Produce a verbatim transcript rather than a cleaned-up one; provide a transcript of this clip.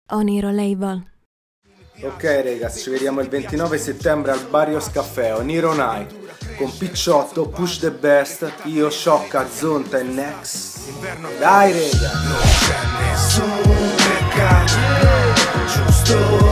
Oniro Label. Ok ragazzi, ci vediamo il ventinove settembre al Barrios Caffè, Oniro Night, con Picciotto, Push the Best, io, Sciocca, Zonta e Nex. Dai rega! Non c'è nessun peccato giusto.